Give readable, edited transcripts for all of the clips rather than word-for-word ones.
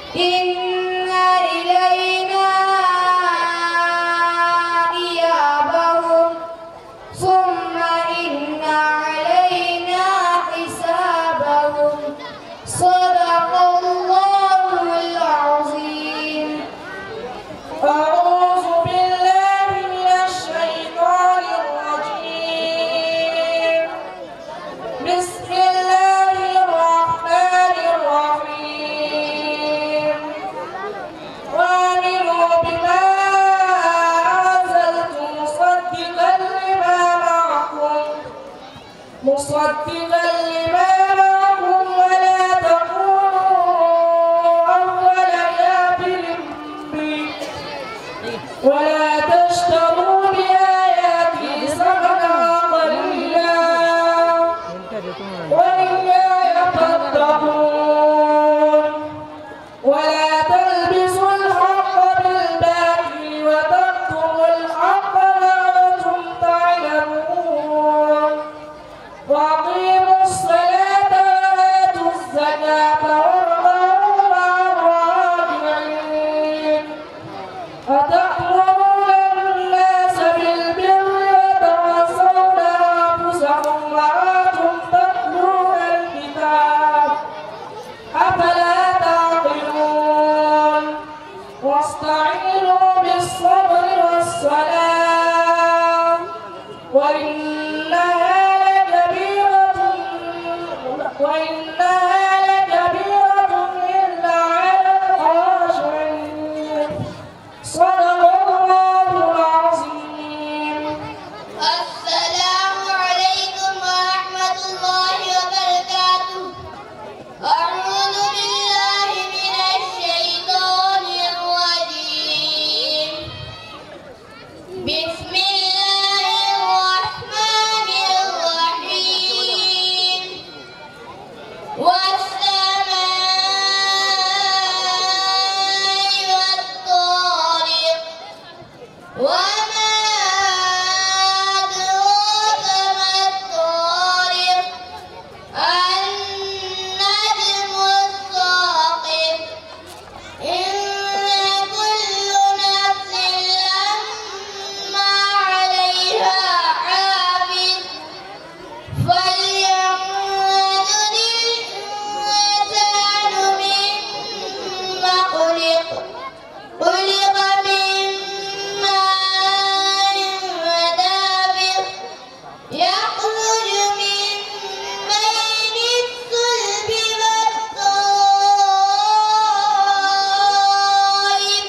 إن إلينا إيابهم ثم إن علينا حسابهم صدق الله العظيم. أعوذ بالله من الشيطان الرجيم. بسم الله الرحمن الرحيم. وآمنوا بما أنزلت مصدقا لما معكم ولا تكونوا أول كافر به ولا تشتروا بآياتي ثمنا قليلا وإياي فاتقون. ولا تلبسوا الحق بالباطل وتكتموا الحق وأنتم تعلمون. وأقيموا الصلاة وآتوا الزكاة واركعوا مع الراكعين. أتأمرون الناس بالبر وتنسون أنفسكم وأنتم تتلون الكتاب أفلا تعقلون. واستعينوا بالصبر والصلاة وإنها لكبيرة إلا على الخاشعين. صدق الله العظيم. السلام عليكم ورحمة الله وبركاته. أعوذ بالله من الشيطان الرجيم. بسم الله الرحمن الرحيم. والسماء والطارق وما أدراك ما الطارق النجم الثاقب. إن كل نفس لما عليها حافظ. فلينظر الإنسان مما خلق. خلق من ماء دافق يخرج من بين الصلب والترائب.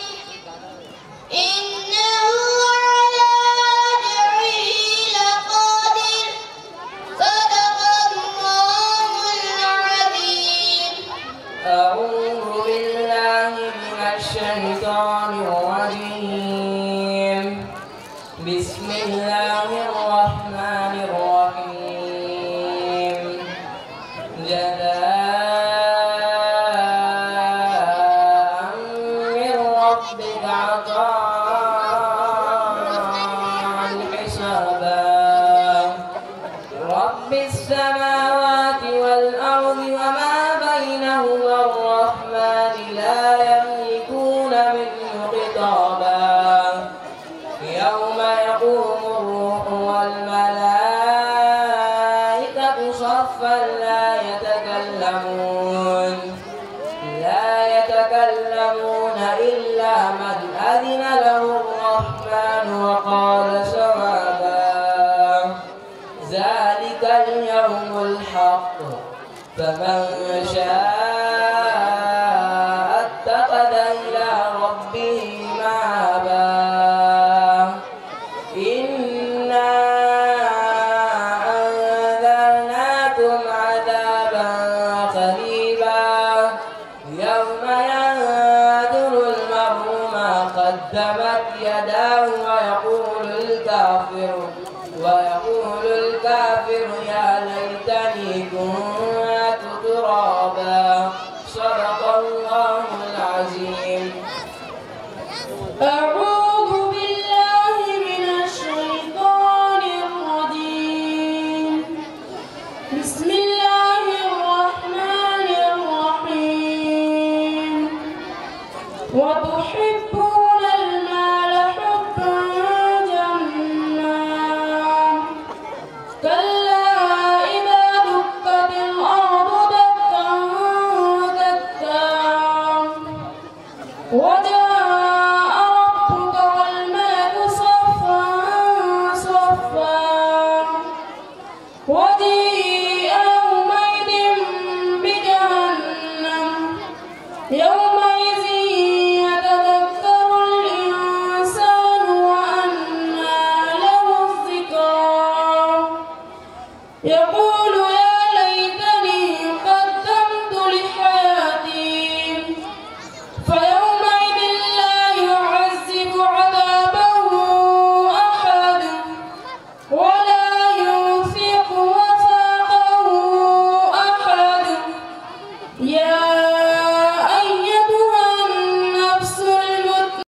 إنه على رجعه لقادر. صدق الله العظيم. أعوذ بالله من الشيطان الرجيم. بسم الله الرحمن الرحيم. جزاء من ربك عطاء حسابا. رب السماوات والأرض وما بينهما الرحمن لا يملكون منه خطابا. يوم يقوم الروح والملائكة صفا لا يتكلمون إلا من أذن له الرحمن وقال صوابا. ذلك اليوم الحق فمن شاء اتخذ إلى ربه مآبا. إنا أنذرناكم عذابا قريبا يوم ينظر المرء ما قدمت يداه ويقول الكافر يا ليتني كنت ترابا. صدق الله العظيم. أعوذ بالله من الشيطان الرجيم. بسم الله الرحمن الرحيم. وتحبون المال حبا جما كلا إذا دكت الأرض دكا دكا وجاء ربك والملك صفا صفا وجيء يومئذ بجهنم يومئذ يتذكر الإنسان وأنى له الذكرى يقول